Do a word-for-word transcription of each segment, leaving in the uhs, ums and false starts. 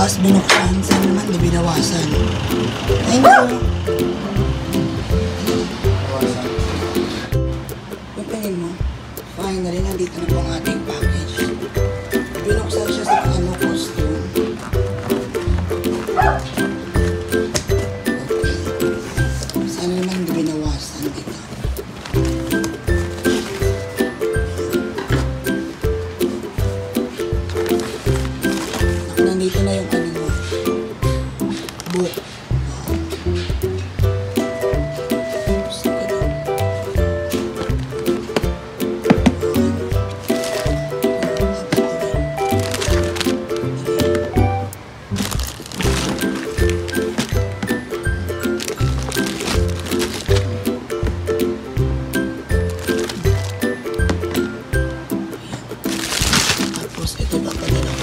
bukas, binuksan. Saan naman, di binawasan. Thank you. Yung tingin mo, finally, nandito na po ang ating package. Binuksan siya sa ano costume. Okay. Saan naman, di binawasan dito. Nandito na yung ano mo. Book. Tapos ito ba pala lang.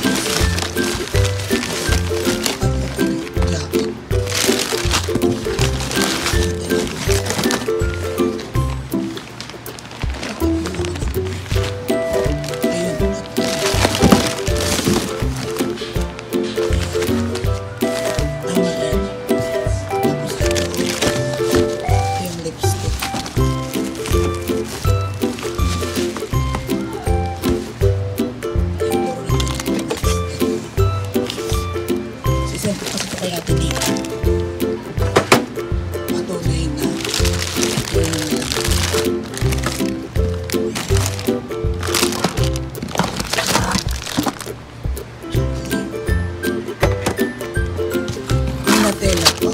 Tela pa.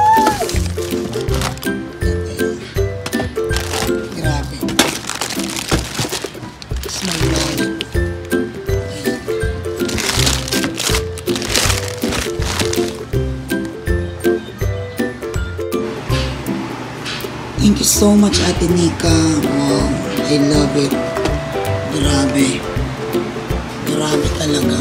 Grabe. Smile wallet. Thank you so much, Ate Nika. Wow, I love it. Grabe. Grabe talaga.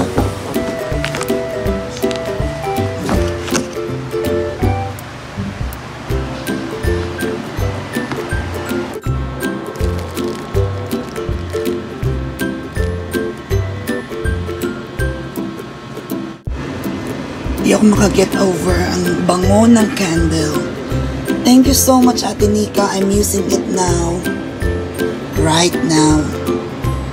Di ako makaget over ang bango ng candle. Thank you so much, Ate Nika. I'm using it now. Right now.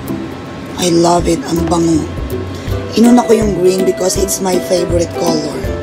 I love it. Ang bango. Inuna ko yung green because it's my favorite color.